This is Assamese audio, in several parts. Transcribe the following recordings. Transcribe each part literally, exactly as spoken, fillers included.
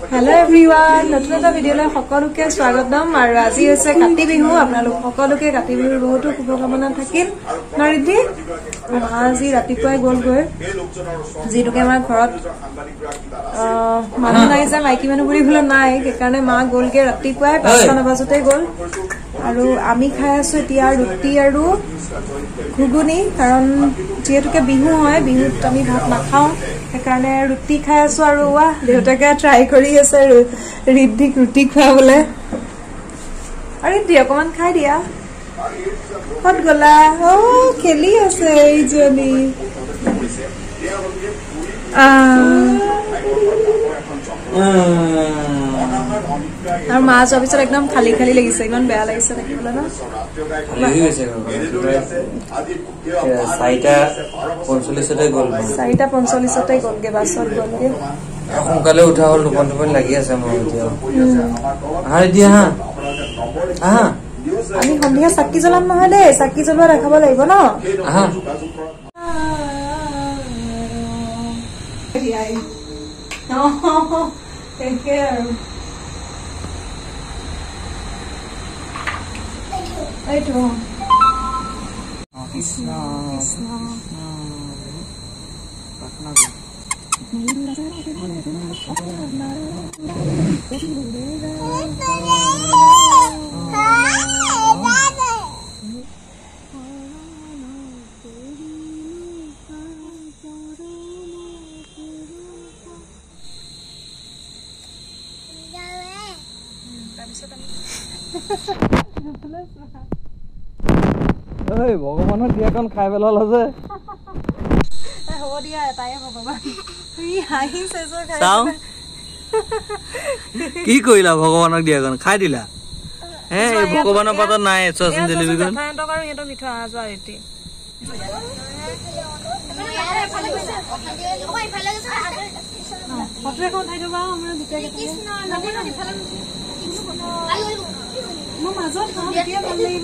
Hello everyone, নতুন এটা ভিডিঅ'লৈ সকলোকে স্বাগতম আৰু আজি হৈছে কাতি বিহু আপোনালোক সকলোকে কাতি বিহুৰ বহুতো শুভকামনা থাকিল নৰিধি আজি ৰাতিপুৱাই গ'ল গৈ যিটোকে আমাৰ ঘৰত মানুহ নাই যে মাইকী মানুহ বুলিবলৈ নাই সেইকাৰণে মা গ'লগে ৰাতিপুৱাই পাঁচটা বজাতে গ'ল আৰু আমি খাই আছো এতিয়া ৰুটি আৰু ঘুগুনি কাৰণ যেহেতুকে বিহু হয় বিহুত আমি ভাত নাখাওঁ সেইকাৰণে ৰুটি খাই আছো আৰু ৱাহ দেউতাকে ট্ৰাই কৰি আছে ৰিদ্ধিক ৰুটি খুৱাবলৈ আৰু ৰিদ্ধি অকমান খাই দিয়া ক'ত গ'লা অ খেলি আছে এইজনী আৰু মা যোৱাৰ পিছত একদম খালী খালী লাগিছে ইমান বেয়া লাগিছে দেখিবলৈ ন চাৰিটা পঞ্চল্লিছতে গ'লগে বাছত গ'লগে সোনকালে উঠা হ'ল টোপনি টোপনি লাগি আছে মোৰ এতিয়া আহাৰে দিয়া হা আহা আমি সন্ধিয়া চাকি জ্বলাম নহয় দেই চাকি জ্বলোৱা দেখাব লাগিব ন আহা এইটো কৃষ্ণ কৃষ্ণ ভগৱানৰ দিয়াকণ খাই পেলাল যে হ'ব দিয়া এটাই ভগৱান কি কৰিলা ভগৱানক দিয়াকণ খাই দিলা হে ভগৱানৰ পাতত নাই চোৱাচোন জেলেবিকণ মিঠা অহা যোৱা ৰেটি ফটো এখন উঠাই দিবা আমাৰ মই মাজত খাওঁ তেতিয়া ভাল লাগিব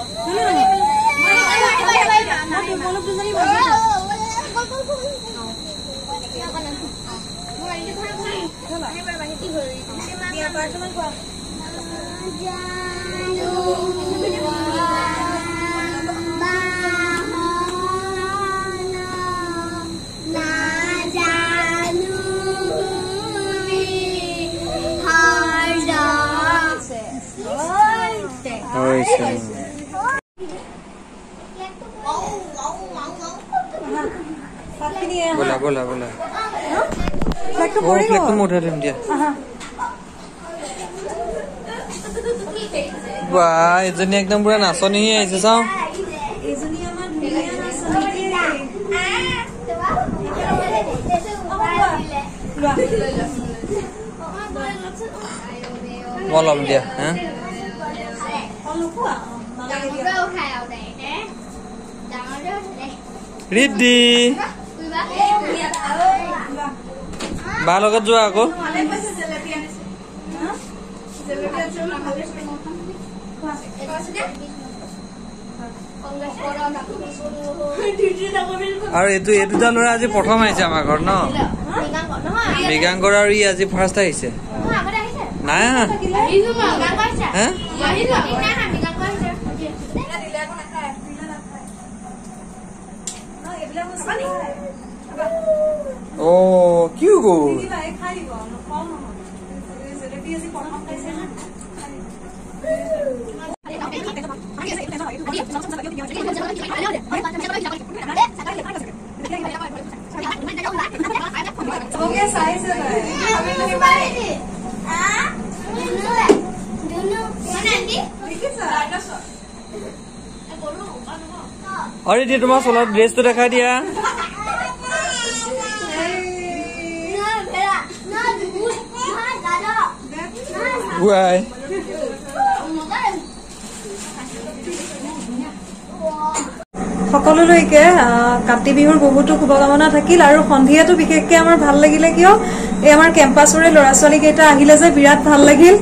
बोला बोला बोला वो फ्लेक तो मोटा रम दिया वाह इजनी एकदम पूरा नाचनी ही है ऐसे साव इजनी আমাৰ ধুনীয়া নাচনি वो लम दिया हैं ৰিদ্ধি বা লগত যোৱা আকৌ আৰু এইটো এই দুটা ল'ৰা আজি প্ৰথম আহিছে আমাৰ ঘৰত ন মৃগাংকৰ আৰু ই আজি ফাৰ্ষ্ট আহিছে নাই ओ क्यों गो अरे दी तुम्हारा सोलर ड्रेस तो दिखा दिया Why? সকলোলৈকে কাতি বিহুৰ বহুতো শুভকামনা থাকিল আৰু সন্ধিয়াটো বিশেষকৈ আমাৰ ভাল লাগিলে কিয় এই আমাৰ কেম্পাছৰে ল'ৰা ছোৱালী কেইটা আহিলে যে বিৰাট ভাল লাগিল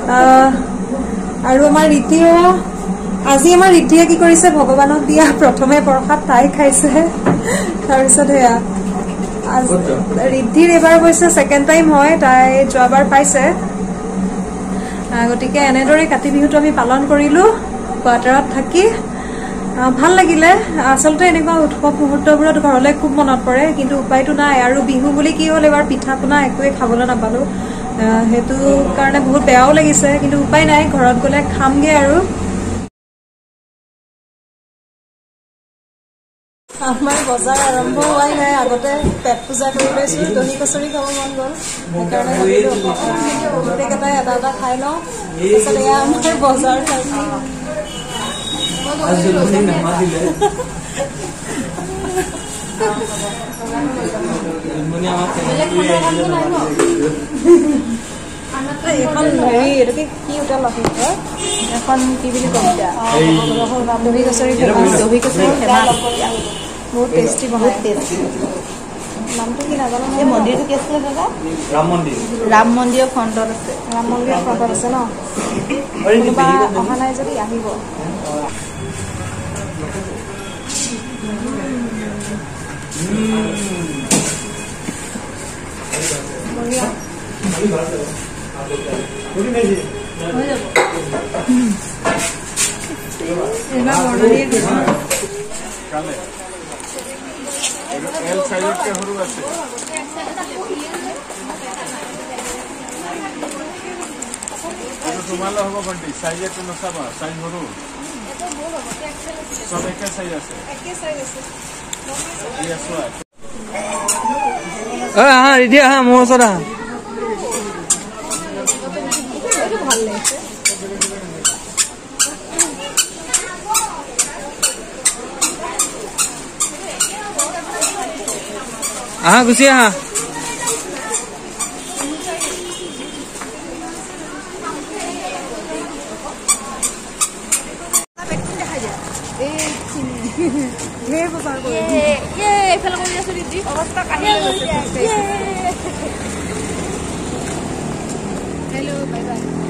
আৰু আমাৰ ৰীতিয়ে আজি আমাৰ ৰীতিয়ে কি কৰিছে ভগৱানক দিয়া প্ৰথমে প্ৰসাদ তাই খাইছে তাৰপিছত হেয়া ৰিদ্ধিৰ এইবাৰ অৱশ্যে ছেকেণ্ড টাইম হয়, তাই যোৱাবাৰ পাইছে। গতিকে এনেদৰে কাতি বিহুটো আমি পালন কৰিলোঁ কোৱাৰ্টাৰত থাকি। ভাল লাগিলে। আচলতে এনেকুৱা উৎসৱ মুহূৰ্তবোৰত ঘৰলৈ খুব মনত পৰে, কিন্তু উপায়টো নাই। আৰু বিহু বুলি কি হ'ল, এবাৰ পিঠা পনা একোৱেই খাবলৈ নাপালোঁ, সেইটো কাৰণে বহুত বেয়াও লাগিছে, কিন্তু উপায় নাই, ঘৰত গ'লে খামগৈ। আৰু আমাৰ বজাৰ আৰম্ভ হোৱাই নাই, আগতে পেট পূজা কৰি লৈছোঁ। দহি কচৰি খাব মন গ'ল, সেইকাৰণে ভাবিলোঁ গোটেইকেইটাই এটা এটা খাই লওঁ। তাৰপিছত এয়া আমাৰ বজাৰ খাই এখন হেৰি এইটোকে কি হোটেল আছে, এখন কি বুলি ক'ম এতিয়া, দহি কচৰি দহি কচৰি বহুত টেষ্টি, বহুত টেষ্টি। নামটো কি নাজানো। এই মন্দিৰটো কি আছিলে দাদা? ৰাম মন্দিৰ। ৰাম মন্দিৰৰ ফ্ৰণ্টত আছে। ৰাম মন্দিৰৰ ফ্ৰণ্টত আছে ন? কোনোবা অহা নাই যদি আহিব। বঢ়িয়া। এইবাৰ বৰ্ণালীয়ে তোমালে হ'ব ভণ্টি, চাইজ একো নাচাবা, চাইজ সৰু চব একে চাইজ আছে। আহা ৰিধি, আহা মোৰ ওচৰত আহা। আহা গুচি আহা। হেল্ল' বাই বাই।